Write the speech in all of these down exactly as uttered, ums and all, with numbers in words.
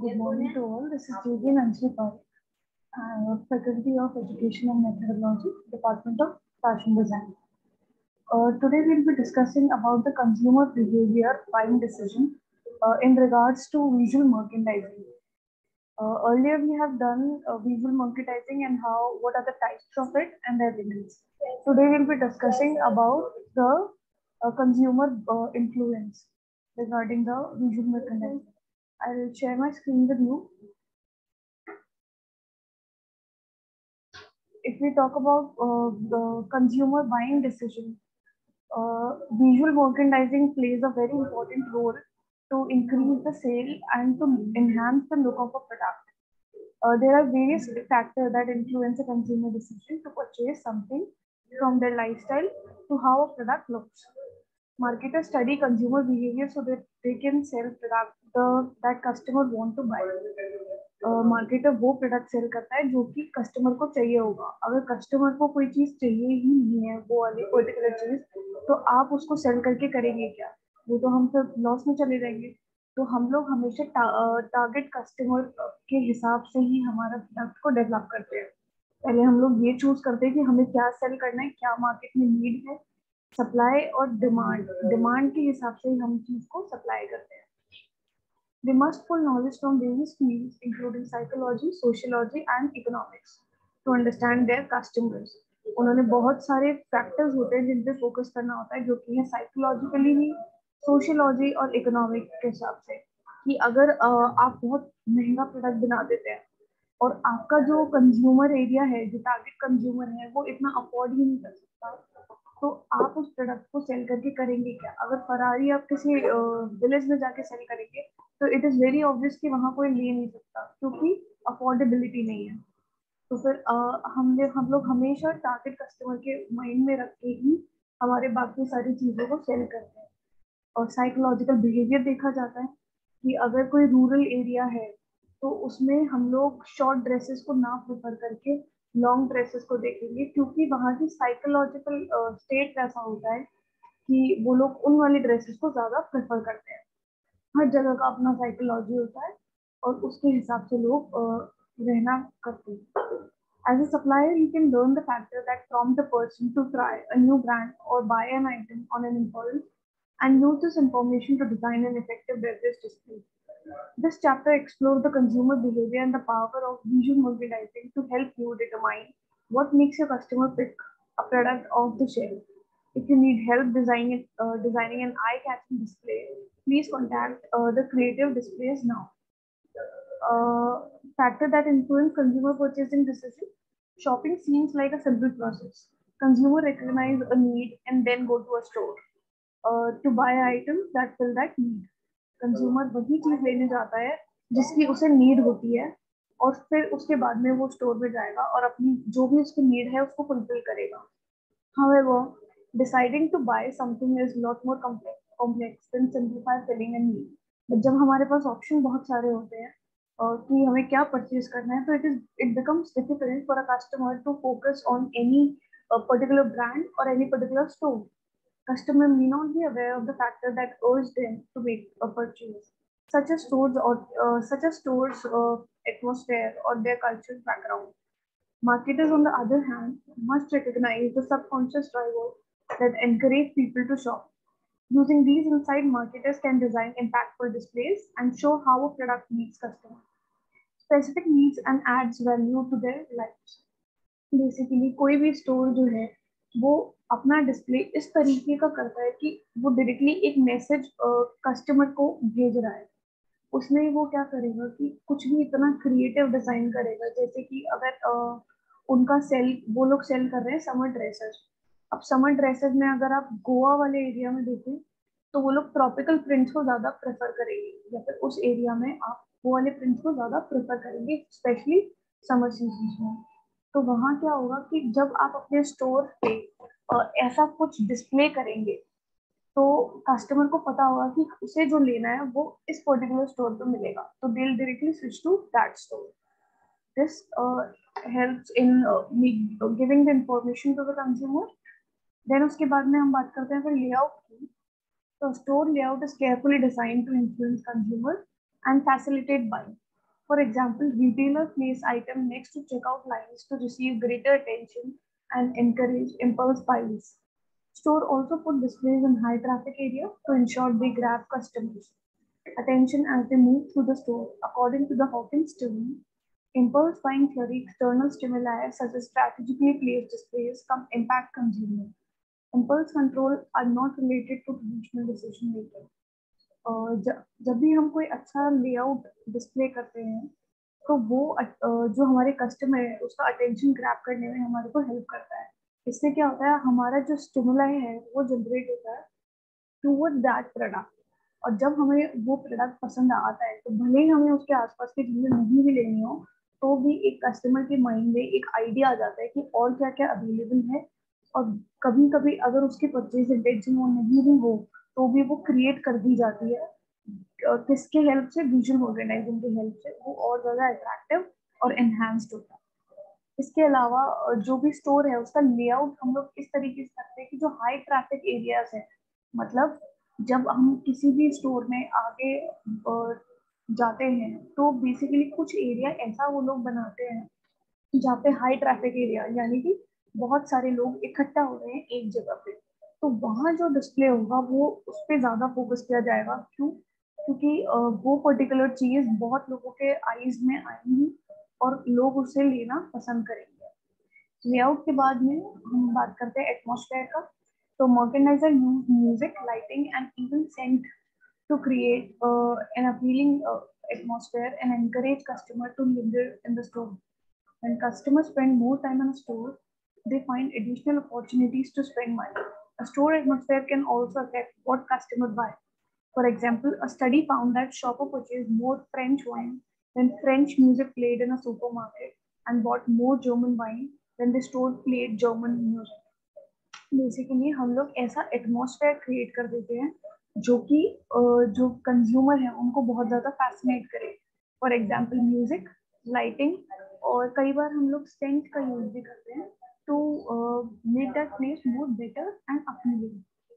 Good morning to all. This is J B Nancy Paul, uh, Faculty of Education and Methodology, Department of Fashion Design. Uh, today we'll be discussing about the consumer behavior buying decision uh, in regards to visual merchandising. Uh, earlier we have done uh, visual merchandising and how what are the types of it and the elements. Today we'll be discussing about the uh, consumer uh, influence regarding the visual merchandising. I'll share my screen with you. If we talk about uh, the consumer buying decision, uh, visual merchandising plays a very important role to increase the sale and to enhance the look of a product. Uh, there are various factors that influence a consumer decision to purchase something, from their lifestyle to how a product looks. Marketers study consumer behavior so that they can sell product the, that customer want to buy. Marketer uh, वो product sell करता है जो कि customer को चाहिए होगा. अगर customer को कोई चीज चाहिए ही नहीं है वो वाली पर्टिकुलर चीज, तो आप उसको सेल करके करेंगे क्या? वो तो हम सब लॉस में चले जाएंगे. तो हम लोग हमेशा टा, टारगेट कस्टमर के हिसाब से ही हमारा प्रोडक्ट को डेवलप करते हैं. पहले हम लोग ये चूज करते हैं कि हमें क्या सेल करना है, क्या मार्केट में नीड है, सप्लाई और डिमांड डिमांड के हिसाब से ही हम चीज को सप्लाई करते हैं. They must pull knowledge from various fields, including psychology, sociology, and economics, to understand their customers. उन्होंने बहुत सारे फैक्टर्स होते हैं जिन पे फोकस करना होता है, जो कि है साइकोलॉजिकली भी, सोशियोलॉजी और इकोनॉमिक के हिसाब से. कि अगर आप बहुत महंगा प्रोडक्ट बना देते हैं और आपका जो कंज्यूमर एरिया है, जो टारगेट कंज्यूमर है, वो इतना अफोर्ड ही नहीं कर सकता, तो आप उस प्रोडक्ट को सेल करके करेंगे क्या? अगर फरारी आप किसी विलेज में जाके सेल करेंगे तो इट इज वेरी ऑब्वियस कि वहाँ कोई ले नहीं सकता क्योंकि अफोर्डेबिलिटी नहीं है. तो फिर हम हम लोग हमेशा टारगेट कस्टमर के माइंड में रख के ही हमारे बाकी सारी चीज़ों को सेल करते हैं. और साइकोलॉजिकल बिहेवियर देखा जाता है कि अगर कोई रूरल एरिया है तो उसमें हम लोग शॉर्ट ड्रेसेस को ना प्रेफर करके लॉन्ग ड्रेसेस को देखेंगे, क्योंकि वहाँ की साइकोलॉजिकल स्टेट ऐसा होता है कि वो लोग उन वाली ड्रेसेस को ज़्यादा प्रेफर करते हैं. हर जगह का अपना साइकोलॉजी होता है और उसके हिसाब से लोग रहना करते हैं. As a supplier, you can learn the factor that prompt a person to try a new brand or buy an item on an impulse and use this information to design an effective beverage display. This chapter explores the consumer behavior and the power of visual merchandising to help you determine what makes your customer pick a product off the shelf. If you need help designing, uh, designing an eye-catching display, please contact uh, the creative displays now. Uh, factor that influence consumer purchasing decision. Shopping seems like a simple process. Consumer recognize a need and then go to a store uh, to buy items that fill that need. Consumer वही चीज लेने जाता है जिसकी उसे need होती है और फिर उसके बाद में वो स्टोर में जाएगा और अपनी जो भी उसकी नीड है उसको फुलफिल करेगा. However, deciding to buy something is lot more complex complex than simplify filling a need. But जब हमारे पास ऑप्शन बहुत सारे होते हैं और कि हमें क्या परचेज करना है, तो it is it becomes difficult for a customer to focus on any uh, particular brand or any particular store. Customer may not be aware of the factor that urged them to make a purchase, such as stores or uh, such as stores uh, atmosphere or their cultural background. Marketers, on the other hand, must recognize the subconscious drivers that encourage people to shop. Using these insights, marketers can design impactful displays and show how a product meets customers' specific needs and adds value to their lives. Basically, कोई भी store जो है वो अपना display इस तरीके का करता है कि वो डायरेक्टली एक मैसेज कस्टमर को भेज रहा है. उसमें वो क्या करेगा कि कुछ भी इतना क्रिएटिव डिजाइन करेगा, जैसे कि अगर uh, उनका सेल वो लोग सेल कर रहे हैं समर ड्रेसेस. अब समर ड्रेसेस में अगर आप गोवा वाले एरिया में देखें तो वो लोग ट्रॉपिकल प्रिंट्स को ज़्यादा प्रेफर करेंगे, या फिर उस एरिया में आप वो वाले प्रिंट्स को ज़्यादा प्रेफर करेंगे, स्पेशली समर सीजन में. तो वहाँ क्या होगा कि जब आप अपने स्टोर पे ऐसा कुछ डिस्प्ले करेंगे तो कस्टमर को पता होगा कि उसे जो लेना है वो इस पर्टिकुलर स्टोर पे मिलेगा, तो they will directly switch to that store. This helps in giving the information to the consumer. Then उसके बाद में हम बात करते हैं फिर लेआउट की. तो store layout is carefully designed to influence consumer and facilitate buying. For example, retailer place item next to checkout lines to receive greater attention and encourage impulse buys. Store also put displays in high traffic area to ensure they grab customers' attention as they move through the store. According to the Hawkins study, impulse buying theory, external stimuli such as strategically placed displays come impact consumer. Impulse control are not related to traditional decision making. ज- जब भी हम कोई अच्छा layout display करते हैं तो वो अ- जो हमारे कस्टमर है उसका अटेंशन ग्रैब करने में हमारे को हेल्प करता है। इससे क्या होता है, हमारा जो स्टिमुलाई है वो जनरेट होता है टूवर्ड दैट प्रोडक्ट। और जब हमें वो प्रोडक्ट पसंद आता है तो भले ही हमें उसके आसपास की चीजें नहीं भी लेनी हो तो भी एक कस्टमर के माइंड में एक आइडिया आ जाता है कि और क्या क्या अवेलेबल है। और कभी कभी अगर उसकी परचेज इंटेंशन वो नहीं भी हो तो भी वो क्रिएट कर दी जाती है। अ, किसके हेल्प से? विजुअल ऑर्गेनाइजिंग की हेल्प से वो और ज्यादा अट्रैक्टिव और एनहांस्ड होता है। इसके अलावा अ, जो भी स्टोर है उसका लेआउट हम लोग इस तरीके से करते हैं कि जो हाई ट्रैफिक एरियाज है, मतलब जब हम किसी भी स्टोर में आगे अ, जाते हैं तो बेसिकली कुछ एरिया ऐसा वो लोग बनाते हैं जहाँ पे हाई ट्रैफिक एरिया, यानी कि बहुत सारे लोग इकट्ठा हो रहे हैं एक जगह पे, तो वहाँ जो डिस्प्ले होगा वो उस पर ज्यादा फोकस किया जाएगा। क्यों? क्योंकि अ, वो पर्टिकुलर चीज बहुत लोगों के आईज में आएंगी और लोग उसे लेना पसंद करेंगे। लेआउट के बाद में हम बात करते हैं एटमॉस्फेयर का। तो merchandiser use music, lighting and even scent to create uh, an appealing uh, atmosphere and encourage customer to linger in the store. When customers spend more time in a store, they find additional opportunities to spend money. A store atmosphere can also affect what customers buy. For example, a study found that shoppers purchased more French wine when French music played in a supermarket and bought more German wine when the store played German music. Basically हम लोग ऐसा atmosphere create कर देते हैं जो कि अ, जो consumer है उनको बहुत ज्यादा फैसिनेट करे। फॉर एग्जाम्पल म्यूजिक, लाइटिंग, और कई बार हम लोग सेंट का यूज भी करते हैं to make that place more better and appealing.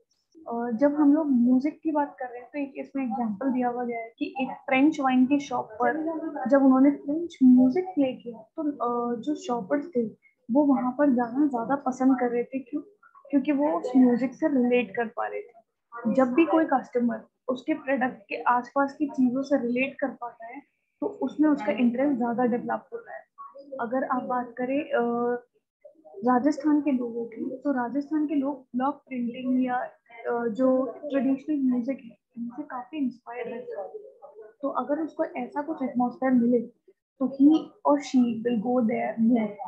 जब हम लोग म्यूजिक की बात कर रहे हैं तो एक इसमें एग्जांपल दिया हुआ गया है कि एक फ्रेंच वाइन की शॉप पर जब उन्होंने फ्रेंच म्यूजिक प्ले किया तो अ, जो शॉपर्स थे वो वहां पर जाना ज्यादा पसंद कर रहे थे। क्यों? क्योंकि वो उस म्यूजिक से रिलेट कर पा रहे थे। जब भी कोई कस्टमर उसके प्रोडक्ट के आसपास की चीजों से रिलेट कर पाता है तो उसमें उसका इंटरेस्ट ज्यादा डेवलप होता है। अगर आप बात करें अ, राजस्थान के लोगों की, तो राजस्थान के लोग ब्लॉक प्रिंटिंग या अ, जो ट्रेडिशनल म्यूजिक है इनसे काफी इंस्पायर रहते हैं। तो अगर उसको ऐसा कुछ एटमॉस्फेयर मिले तो ही और she will go there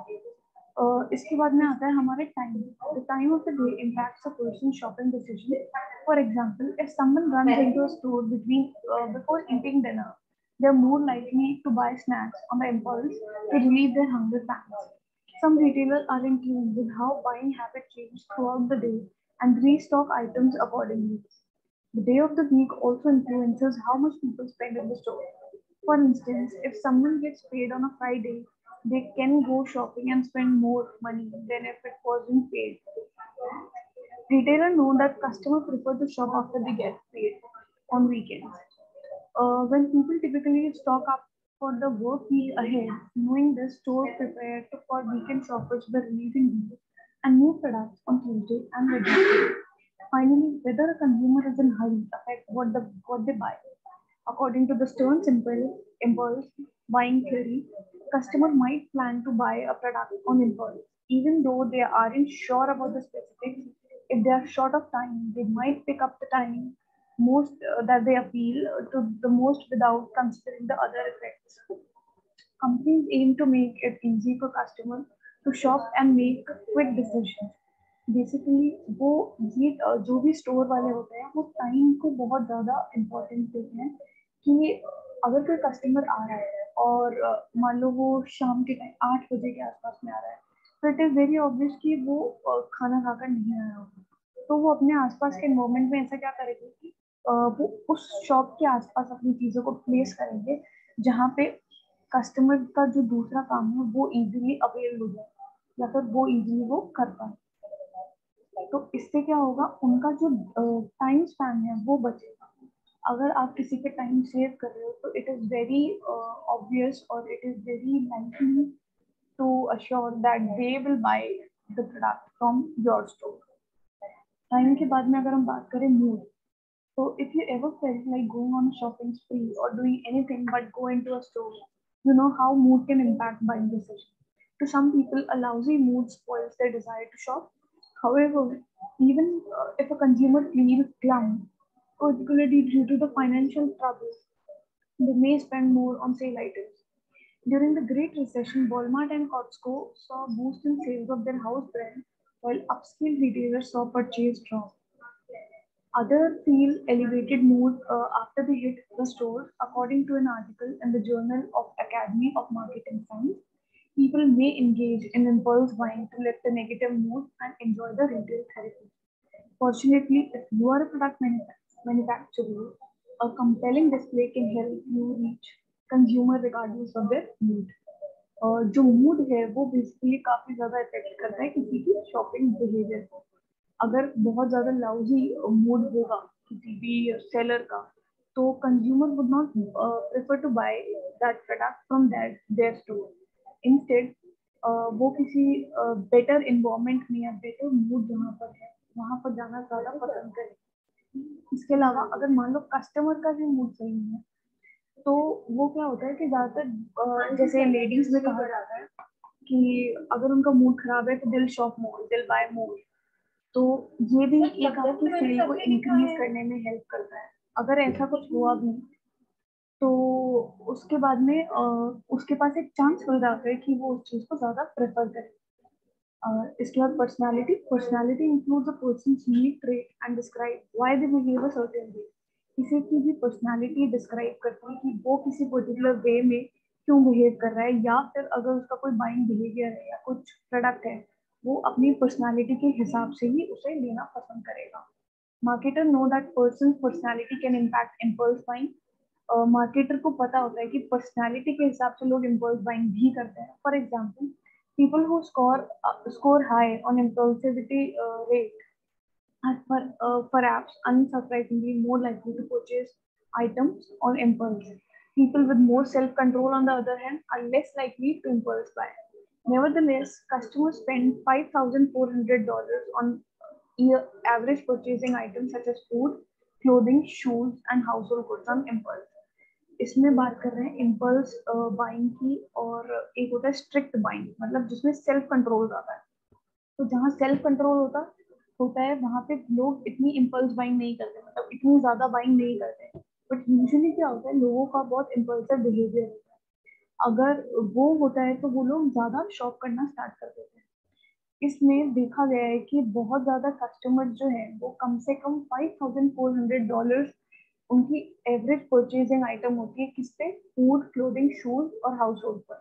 more. इसके बाद में आता है हमारे time. The time of the day impacts a person shopping decision. For example, if someone runs into a store between before eating dinner, they are more likely to buy snacks on the impulse to relieve their hunger pangs. Some retailers are in tune with how buying habits change throughout the day and restock items accordingly. The day of the week also influences how much people spend in the store. For instance, if someone gets paid on a Friday, they can go shopping and spend more money than if it wasn't paid. Retailers know that customers prefer to shop after they get paid on weekends. Uh, when people typically stock up for the work week ahead, knowing this, store prepared for weekend shoppers by releasing deals and new products on Tuesday and Wednesday. Finally, whether a consumer is in hurry affect what the what they buy. According to the Stern Simple impulse buying theory, customer might plan to buy a product on impulse, even though they aren't sure about the specifics. If they are short of time, they might pick up the time most uh, that they appeal to the most without considering the other effects. Companies aim to make it easy for customers to shop and make quick decisions. Basically वो ये अ, जो भी store वाले होते हैं वो time को बहुत ज़्यादा इम्पोर्टेंस देते हैं कि अगर कोई कस्टमर आ रहा है और अ, मान लो वो शाम के टाइम आठ बजे के आसपास में आ रहा है तो इट इज़ वेरी ऑब्वियस कि वो अ, खाना खाकर नहीं आया होगा। तो वो अपने आसपास के मोमेंट में ऐसा क्या करेंगे कि अ, वो उस शॉप के आसपास अपनी चीज़ों को प्लेस करेंगे जहाँ पे कस्टमर का जो दूसरा काम है वो इजीली अवेल हो जाए या फिर वो इजीली वो कर पाए। तो इससे क्या होगा, उनका जो टाइम स्पैन है वो बचेगा। अगर आप किसी के टाइम सेव कर रहे हो तो इट इज़ वेरी ऑब्वियस और it is very likely to assure that they will buy the product from your store. Time के बाद में अगर हम बात करें mood, so if you ever felt like going on a shopping spree or doing anything but go into a store, you know how mood can impact buying decision. To some people, a lousy mood spoils their desire to shop. However, even uh, if a consumer feels glum, particularly due to the financial troubles, they may spend more on sale items. During the Great Recession, Walmart and Costco saw a boost in sales of their house brand, while upscale retailers saw purchase drop. Others feel elevated mood uh, after they hit the stores. According to an article in the Journal of Academy of Marketing Science, people may engage in impulse buying to lift the negative mood and enjoy the retail therapy. Fortunately, if you are a product manufa- manufacturer, a compelling display can help you reach consumer regardless of their mood. और जो mood है वो basically काफी ज्यादा effect करता है किसी की शॉपिंग बिहेवियर को। अगर बहुत ज्यादा लाउजी मूड होगा किसी भी सेलर का, तो consumer would not prefer to buy that product from that there store. Instead वो किसी बेटर uh, इन्वायरमेंट में या बेटर मूड जहाँ पर है वहां पर जाना ज्यादा पसंद करें। इसके अलावा अगर मान लो कस्टमर का भी मूड सही नहीं है, तो वो क्या होता है कि ज्यादातर जैसे लेडीज में कहा जाता है कि अगर उनका मूड खराब है तो दिल शॉप मोर, दिल बाय मोर। तो ये भी एक आपकी सेल को इंक्रीज करने में हेल्प करता है। अगर ऐसा कुछ हुआ भी तो उसके बाद में uh, उसके पास एक चांस मिल जाता है कि वो उस चीज को ज्यादा प्रेफर करे। uh, इसके बाद personality personality includes a person's unique trait and describe why they behave a certain way. किसी की भी पर्सनालिटी डिस्क्राइब करती है कि वो किसी पर्टिकुलर वे में क्यों बिहेव कर रहा है, या फिर अगर उसका कोई बाइंग बिहेवियर है या कुछ प्रोडक्ट है, वो अपनी पर्सनालिटी के हिसाब से ही उसे लेना पसंद करेगा। Marketer know that person personality can impact impulse buying. Marketer को पता होता है कि पर्सनालिटी के हिसाब से लोग इम्पल्स बाइंग भी करते हैं। For example, people who score uh, score high on impulsivity uh, rate are per, uh, perhaps unsurprisingly more likely to purchase items on impulse. People with more self-control, on the other hand, are less likely to impulse buy. Nevertheless, customers spend five thousand four hundred dollars on year average purchasing items such as food, clothing, shoes, and household goods on impulse. इसमें बात कर रहे हैं impulse buying की, और एक होता है स्ट्रिक्ट बाइंग, मतलब जिसमें सेल्फ कंट्रोल ज्यादा है। तो जहाँ सेल्फ कंट्रोल होता होता है वहां पे लोग इतनी इम्पल्स बाइंग नहीं करते, मतलब इतनी ज्यादा बाइंग नहीं करते। बट यूजुअली क्या होता है, लोगों का बहुत इम्पल्सिव बिहेवियर होता है। अगर वो होता है तो वो लोग ज्यादा शॉप करना स्टार्ट कर देते हैं। इसमें देखा गया है कि बहुत ज्यादा कस्टमर जो है वो कम से कम five thousand four hundred dollar उनकी एवरेज परचेजिंग आइटम होती है किस पे, फूड, क्लोथिंग, शूज और हाउस होल्ड पर।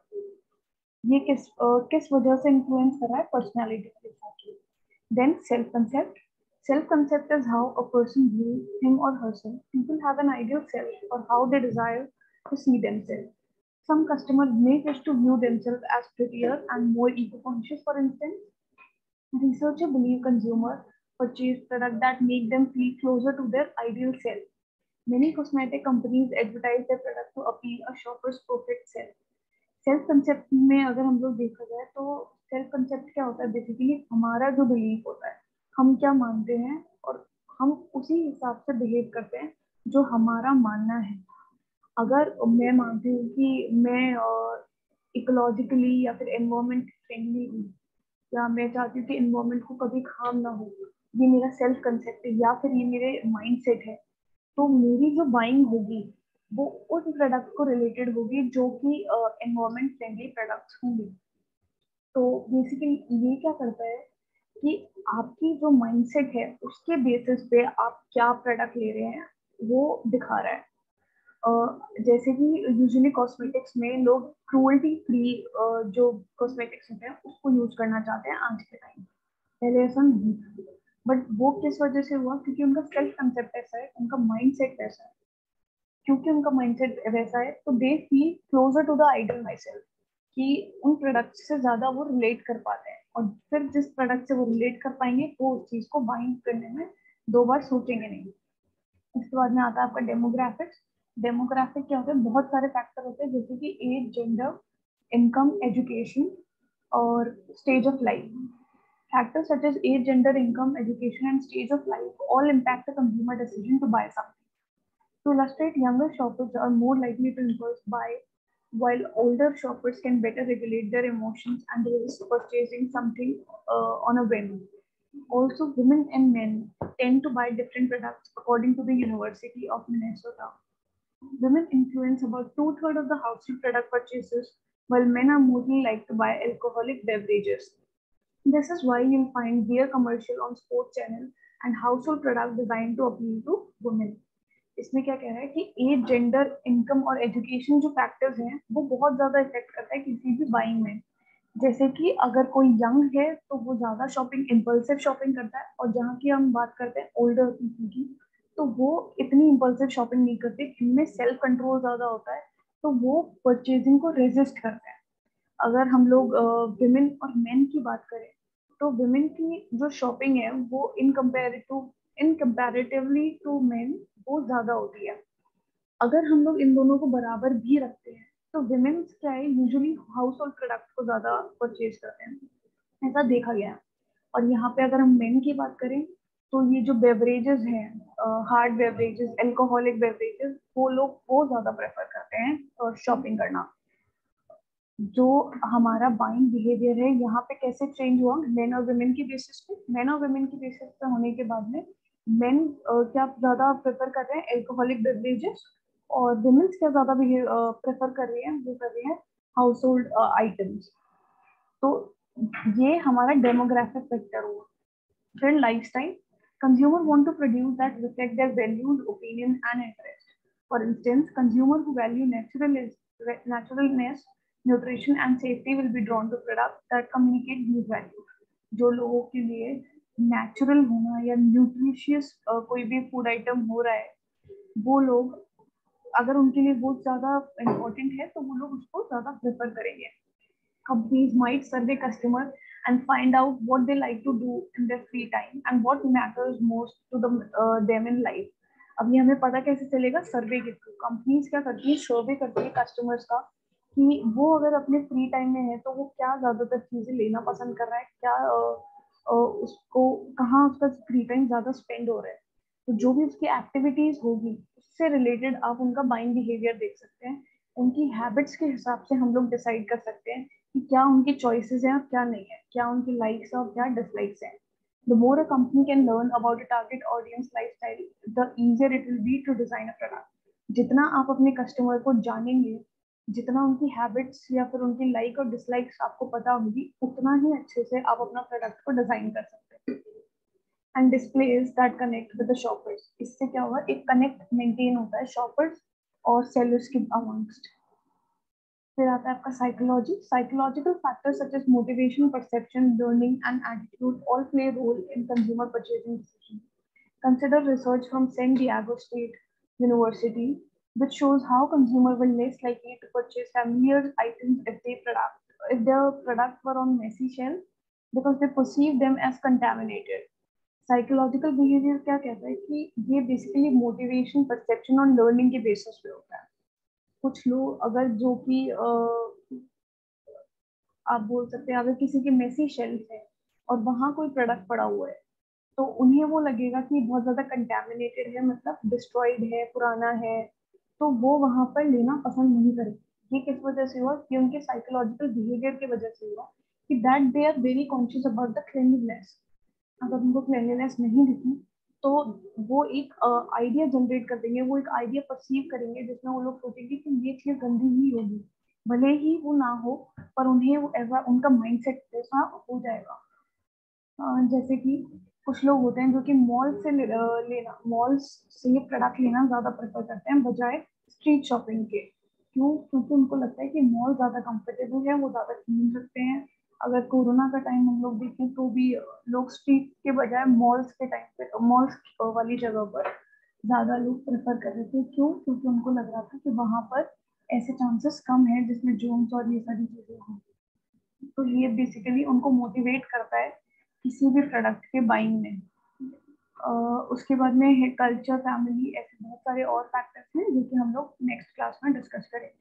ये किस uh, किस वजह से इन्फ्लुएंस कर रहा है, पर्सनैलिटी के हिसाब से। Then self concept self concept is how a person views him or herself. People have an ideal self or how they desire to see themselves. Some customers may wish to view themselves as prettier and more eco-conscious. For instance, researchers believe consumers purchase products that make them feel closer to their ideal self. Many cosmetic companies advertise their product to appeal a shopper's perfect self. Self concept में अगर हम लोग देखा जाए तो self concept क्या होता है, बेसिकली हमारा जो बिलीफ होता है, हम क्या मानते हैं और हम उसी हिसाब से बिहेव करते हैं जो हमारा मानना है। अगर मैं मानती हूँ कि मैं इकोलॉजिकली या फिर एनवायरमेंट फ्रेंडली हूँ, या मैं चाहती हूँ कि एनवायरमेंट को कभी हार्म ना हो, ये मेरा सेल्फ कंसेप्ट है या फिर ये मेरे माइंड सेट है, तो मेरी जो बाइंग होगी वो उस प्रोडक्ट को रिलेटेड होगी जो कि एनवायरमेंट फ्रेंडली प्रोडक्ट्स होंगे। तो बेसिकली ये क्या करता है कि आपकी जो माइंडसेट है उसके बेसिस पे आप क्या प्रोडक्ट ले रहे हैं वो दिखा रहा है। uh, जैसे कि यूजुअली कॉस्मेटिक्स में लोग क्रूअल्टी फ्री जो कॉस्मेटिक्स होते हैं उसको यूज करना चाहते हैं आज के टाइम। पहले ऐसा नहीं था, बट वो किस वजह से हुआ, क्योंकि उनका सेल्फ कंसेप्ट ऐसा है, उनका माइंडसेट ऐसा है। क्योंकि उनका माइंडसेट वैसा है तो they feel closer to the ideal my self, कि उन प्रोडक्ट से ज्यादा वो रिलेट कर पाते हैं, और फिर जिस प्रोडक्ट से वो रिलेट कर पाएंगे वो उस चीज को बाइंग करने में दो बार सोचेंगे नहीं। इसके बाद में आता है आपका डेमोग्राफिक्स। डेमोग्राफिक क्या होता है, बहुत सारे फैक्टर होते हैं जैसे कि एज, जेंडर, इनकम, एजुकेशन और stage of life. Factors such as age, gender, income, education, and stage of life all impact the consumer decision to buy something. To illustrate, younger shoppers are more likely to impulse buy, while older shoppers can better regulate their emotions and resist purchasing something uh, on a whim. Also, women and men tend to buy different products according to the University of Minnesota. Women influence about two-thirds of the household product purchases, while men are mostly like to buy alcoholic beverages. This is why you'll find beer commercial on sports channel and household product designed to appeal to women. इसमें क्या कह रहा है कि age, gender, income और education जो factors हैं वो बहुत ज्यादा इफेक्ट करता है किसी भी बाइंग में. जैसे कि अगर कोई यंग है तो वो ज्यादा शॉपिंग, इम्पल्सिव शॉपिंग करता है, और जहाँ की हम बात करते हैं ओल्डर पीपल की, तो वो इतनी इम्पल्सिव शॉपिंग नहीं करते, जिनमें सेल्फ कंट्रोल ज्यादा होता है, तो वो परचेजिंग को रेजिस्ट करते हैं. अगर हम लोग विमेन और मेन की बात करें तो विमेन की जो शॉपिंग है वो in comparative in comparatively to men वो ज्यादा होती है. अगर हम लोग इन दोनों को बराबर भी रखते हैं तो विमेन क्या है, यूजुअली हाउस होल्ड प्रोडक्ट को ज्यादा परचेज करते हैं, ऐसा देखा गया है. और यहाँ पे अगर हम मेन की बात करें तो ये जो बेवरेजेस हैं, हार्ड बेवरेजेस, एल्कोहलिक बेवरेजेस, वो लोग वो ज्यादा प्रेफर करते हैं शॉपिंग करना. जो हमारा बाइंग बिहेवियर है यहाँ पे कैसे चेंज हुआ मेन और वुमेन की बेसिस पे. मेन और वुमेन की बेसिस पे होने के बाद में मेन क्या ज्यादा प्रेफर कर रहे हैं, एल्कोहलिक बेवरेजेस, और वुमेन्स क्या ज्यादा प्रेफर कर रही है, वो कर रही है हाउस होल्ड आइटम्स. तो ये हमारा डेमोग्राफिक फैक्टर हुआ. फिर lifestyle. Consumer want to produce that reflect their values, opinion and interest. For instance, consumer who value natural naturalness, nutrition and safety will be drawn to products that communicate these values. जो लोगों के लिए natural होना या nutritious कोई भी food item हो रहा है, वो लोग, अगर उनके लिए वो ज्यादा इम्पोर्टेंट है तो वो लोग उसको ज्यादा प्रेफर करेंगे. Companies might survey customers and find out what they like to do in their free time and what matters most to the, uh, them in life. अब ये हमें पता कैसे चलेगा, सर्वे के थ्रू. कंपनीज क्या करती है, सर्वे करती है कस्टमर्स का कि वो अगर अपने फ्री टाइम में है तो वो क्या ज्यादातर चीजें लेना पसंद कर रहा है, क्या uh, uh, उसको कहाँ उसका फ्री टाइम ज्यादा स्पेंड हो रहा है. तो जो भी उसकी एक्टिविटीज होगी उससे रिलेटेड आप उनका बाइंग बिहेवियर देख सकते हैं. उनकी हैबिट्स के हिसाब से हम लोग डिसाइड कर सकते हैं कि क्या उनकी चॉइसेस हैं और क्या नहीं है, क्या उनकी लाइक्स और क्या डिसलाइक्स हैं. The more a company can learn about a target audience lifestyle, the easier it will be to design a product. जितना आप अपने कस्टमर को जानेंगे, जितना उनकी हैबिट्स या फिर उनकी लाइक और डिसलाइक्स आपको पता होगी, उतना ही अच्छे से आप अपना प्रोडक्ट को डिजाइन कर सकते हैं. And displays that connect with the shoppers. इससे क्या होगा, एक कनेक्ट मेंटेन होता है शॉपर्स और सेलर्स के अमंगस्ट. फिर आता है आपका psychology. Psychological factors such as motivation, perception, learning and attitude all play role in consumer purchasing decision. Consider research from San Diego State University, which shows how consumers were less likely to purchase familiar items if they product if their products were on messy shelf because they perceive them as contaminated. Psychological behavior क्या कहता है कि ये basically motivation, perception और learning के basis पे होता है. कुछ लोग अगर जो कि आप बोल सकते हैं अगर किसी की मेसी शेल्फ है और वहां कोई प्रोडक्ट पड़ा हुआ है तो उन्हें वो लगेगा कि बहुत ज्यादा कंटेमिनेटेड है, मतलब डिस्ट्रॉयड है, पुराना है, तो वो वहां पर लेना पसंद नहीं करेंगे. ये किस वजह से हुआ, कि उनके साइकोलॉजिकल बिहेवियर की वजह से हुआ कि that they are very conscious about the cleanliness. अगर उनको क्लीनलीनेस नहीं दिखी तो वो एक आइडिया uh, जनरेट कर देंगे, वो एक आइडिया परसीव करेंगे जिसमें वो लोग सोचेंगे कि ये चीज गंदी ही होगी. भले ही वो ना हो पर उन्हें वो ऐसा, उनका माइंडसेट ऐसा हो जाएगा. uh, जैसे कि कुछ लोग होते हैं जो कि मॉल से ले, लेना मॉल से ये प्रोडक्ट लेना ज्यादा प्रेफर करते हैं बजाय स्ट्रीट शॉपिंग के. क्यों? क्योंकि उनको लगता है कि मॉल ज्यादा कंफर्टेबल है, वो ज्यादा क्लीन रखते हैं. अगर कोरोना का टाइम हम लोग देखें तो भी लोग स्ट्रीट के बजाय मॉल्स के टाइम पे, मॉल्स वाली जगह पर ज्यादा लोग प्रेफर कर रहे थे. क्यों? क्योंकि उनको लग रहा था कि वहां पर ऐसे चांसेस कम है जिसमें जर्म्स और ये सारी चीजें हों. तो ये बेसिकली उनको मोटिवेट करता है किसी भी प्रोडक्ट के बाइंग में. उसके बाद में है कल्चर, फैमिली, ऐसे बहुत सारे और फैक्टर्स हैं जो कि हम लोग नेक्स्ट क्लास में डिस्कस करेंगे।